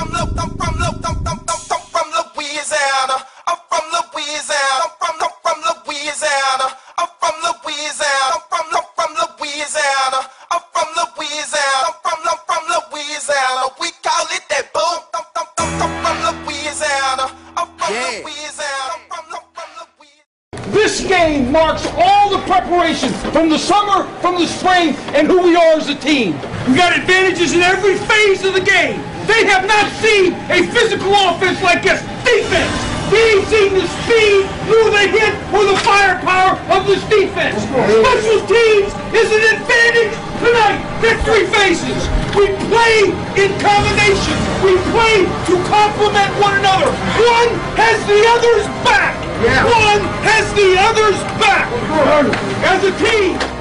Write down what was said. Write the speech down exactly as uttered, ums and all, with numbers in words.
from Lu- I'm from Lu- I'm, I'm, I'm, I'm from Louisiana. I'm from Louisiana. I'm from I'm from Louisiana. I'm from Louisiana. I'm from I'm from Louisiana. I'm from Louisiana. I'm from I'm from Louisiana. We call it that boom. I'm, I'm, I'm, I'm from Louisiana. I'm from Yeah. Louisiana. I'm from I'm from Louisiana. This game marks all the preparation from the summer, from the spring, and who we are as a team. We got advantages in every phase of the game. They have not seen a physical offense like this defense. They ain't seen the speed, who they hit, or the firepower of this defense. Special teams is an advantage tonight. They're three phases. We play in combination. We play to complement one another. One has the other's back. Yeah. One has the other's back. As a team,